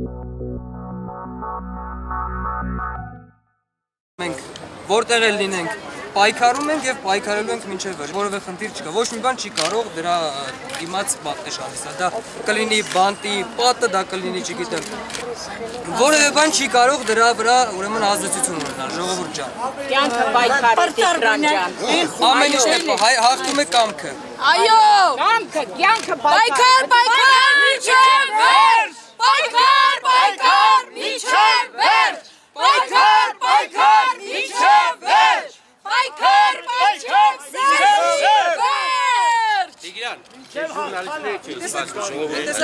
Մենք որտեղ էլ լինենք, պայքարում ենք եւ պայքարելու ենք մինչեւ վերջ, որովե խնդիր չկա, ոչ մի բան չի կարող դրա դիմաց պատնեշ դա կլինի բանտի պատը, դա կլինի, չգիտեմ, որևէ բան չի կարող դրա վրա ուրեմն ազդեցություն ունենալ, ժողովուրդ ջան։ Կյանքը պայքարի Տիգրան ջան։ Ամեն ինչն է հաղթում է կամքը։ Այո, կամքը, կյանքը պայքար, պայքար, մինչև վերջ։ Պայքար, պայքար, մինչև վերջ։ Պայքար, պայքար, մինչև վերջ։ Պայքար, պայքար, մինչև վերջ։ Տիգրան, ժուրնալիստները չի սպասում։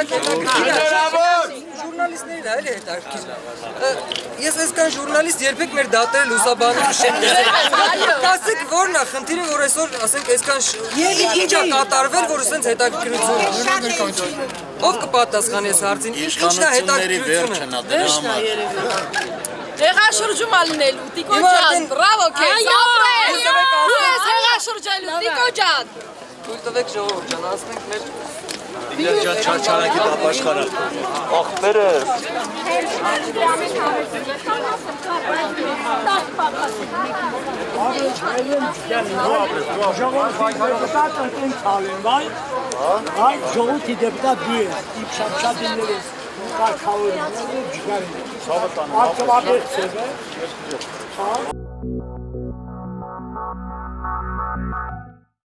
Ժուրնալիստներն էլ հետաքրքիր։ Ես այսքան ժուրնալիստ երբեք մեր դատերը լուսաբանում չեմ տեսել։ Ասեք որն է խնդիրը, որ այսօր ասենք այսքան ինչ է կատարվել, որ ասենց հետաքրքրություն։ Ով կպատասխանի այս հարցին։ Ինչն է հետաքրքրությունը։ Վերջն է երևի։ Հեղաշրջում ալնելու, Տիկո ջան, բրավո քեզ, ապրես, դու ես հեղաշրջելու, Տիկո ջան։ Թույլ տվեք ժողովուրդ ջան, ասենք մեր Տիգրան ջան չարչարանքի դապաշխարը, աղբերը ժողովրդի դեպուտատ դու ես, իմ շապշատիններ ես, կարգավորին, ջգարին, արդյոք աբերտ սև է,